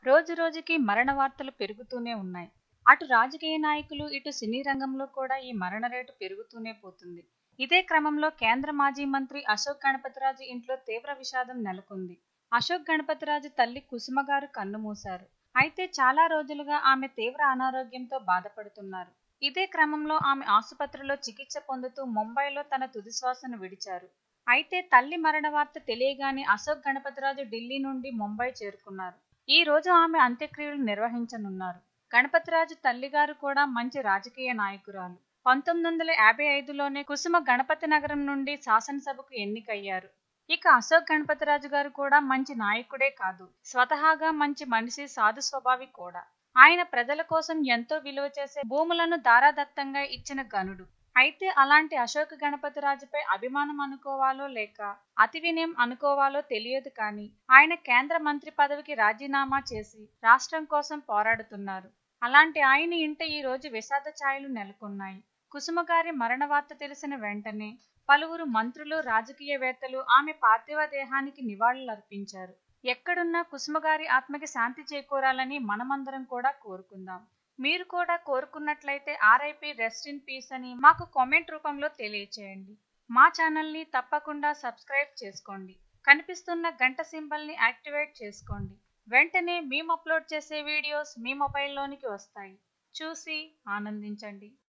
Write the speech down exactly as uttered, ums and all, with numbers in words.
రోజు రోజుకి మరణ వార్తలు పెరుగుతూనే ఉన్నాయి. అటు రాజకీయ నాయకులు, ఇటు సినీ రంగంలో కూడా ఈ మరణ రేటు పెరుగుతూనే పోతుంది. ఇదే క్రమంలో కేంద్ర మాజీ మంత్రి అశోక్ గణపతిరాజు ఇంట్లో తీవ్ర విషాదం నెలకొంది. అశోక్ గణపతిరాజు తల్లి కుసుమ గారు కన్నుమూశారు. అయితే చాలా రోజులుగా ఆమె తీవ్ర అనారోగ్యంతో బాధపడుతున్నారు. ఇదే క్రమంలో ఆమె ఆసుపత్రిలో చికిత్స పొందుతూ ముంబైలో తన తుదిశ్వాసను విడిచారు. అయితే తల్లి మరణ వార్త తెలియగానే అశోక్ గణపతిరాజు ఢిల్లీ నుండి ముంబై చేరుకున్నారు. ఈ రోజు ఆమె అంత్యక్రియలు నిర్వహించనున్నారు. గణపతిరాజు తల్లిగారు కూడా మంచి రాజకీయ నాయకురాలు. పంతొమ్మిది వందల యాభై ఐదులోనే కుసుమ గణపతి నగరం నుండి శాసనసభకు ఎన్నికయ్యారు. ఇక అశోక్ గణపతిరాజు గారు కూడా మంచి నాయకుడే కాదు, స్వతహాగా మంచి మనిషి, సాధు స్వభావి కూడా. ఆయన ప్రజల కోసం ఎంతో విలువ చేసే భూములను దారాదత్తంగా ఇచ్చిన గనుడు. అయితే అలాంటి అశోక్ గణపతిరాజుపై అభిమానం అనుకోవాలో లేక అతి వినయం అనుకోవాలో తెలియదు కానీ ఆయన కేంద్ర మంత్రి పదవికి రాజీనామా చేసి రాష్ట్రం కోసం పోరాడుతున్నారు. అలాంటి ఆయన ఇంట ఈ రోజు విషాద ఛాయలు నెలకొన్నాయి. కుసుమ గారి మరణ వార్త తెలిసిన వెంటనే పలువురు మంత్రులు, రాజకీయవేత్తలు ఆమె పార్థివ దేహానికి నివాళులర్పించారు. ఎక్కడున్నా కుసుమ గారి ఆత్మకి శాంతి చేకూరాలని మనమందరం కూడా కోరుకుందాం. మీరు కూడా కోరుకున్నట్లయితే ఆర్ఐపీ రెస్ట్ ఇన్ పీస్ అని మాకు కామెంట్ రూపంలో తెలియచేయండి. మా ఛానల్ని తప్పకుండా సబ్స్క్రైబ్ చేసుకోండి. కనిపిస్తున్న గంట సింబల్ని యాక్టివేట్ చేసుకోండి. వెంటనే మేము అప్లోడ్ చేసే వీడియోస్ మీ మొబైల్లోనికి వస్తాయి. చూసి ఆనందించండి.